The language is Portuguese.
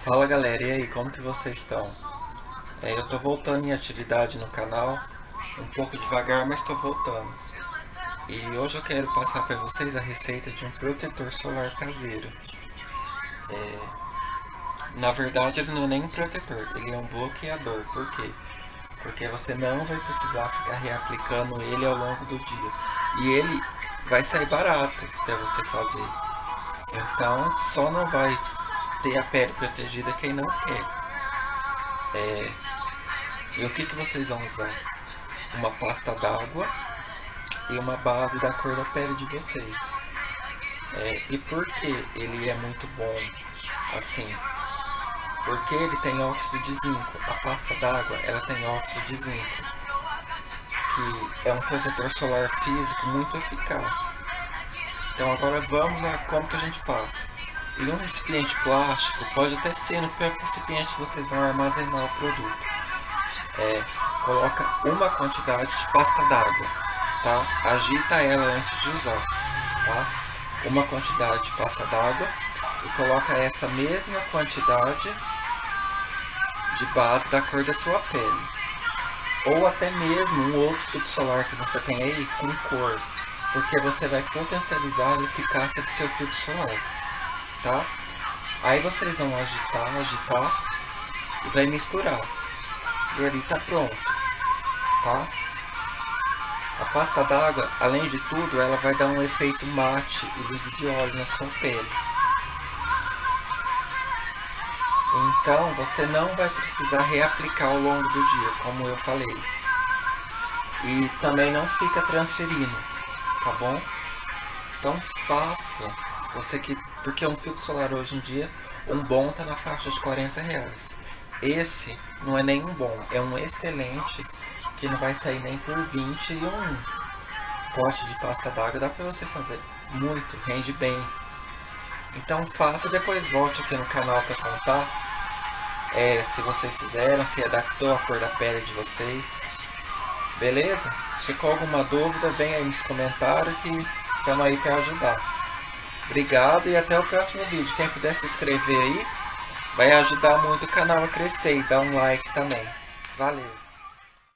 Fala galera, e aí, como que vocês estão? Eu tô voltando em atividade no canal, um pouco devagar, mas tô voltando. E hoje eu quero passar para vocês a receita de um protetor solar caseiro. Na verdade ele não é nem um protetor, ele é um bloqueador. Por quê? Porque você não vai precisar ficar reaplicando ele ao longo do dia. E ele vai sair barato para você fazer. Então só não vai ter a pele protegida quem não quer. E o que vocês vão usar? Uma pasta d'água e uma base da cor da pele de vocês. E por que ele é muito bom assim? Porque ele tem óxido de zinco. A pasta d'água ela tem óxido de zinco, que é um protetor solar físico muito eficaz. Então agora vamos lá como que a gente faz. Em um recipiente plástico, pode até ser no próprio recipiente que vocês vão armazenar o produto. Coloca uma quantidade de pasta d'água, tá? Agita ela antes de usar, tá? Uma quantidade de pasta d'água e coloca essa mesma quantidade de base da cor da sua pele. Ou até mesmo um outro filtro solar que você tem aí com cor, porque você vai potencializar a eficácia do seu filtro solar, tá? Aí vocês vão agitar e vai misturar. E ali tá pronto, tá? A pasta d'água, além de tudo, ela vai dar um efeito mate e livre de óleo na sua pele. Então você não vai precisar reaplicar ao longo do dia, como eu falei. E também não fica transferindo, tá bom? Então faça, porque um filtro solar hoje em dia, um bom tá na faixa de R$40. Esse não é nenhum bom, é um excelente que não vai sair nem por 20, e um pote de pasta d'água dá pra você fazer muito, rende bem. Então faça e depois volte aqui no canal para contar se vocês fizeram, se adaptou a cor da pele de vocês. Beleza? Se ficou alguma dúvida, vem aí nos comentários que estamos aí para ajudar. Obrigado e até o próximo vídeo. Quem puder se inscrever aí, vai ajudar muito o canal a crescer e dar um like também. Valeu!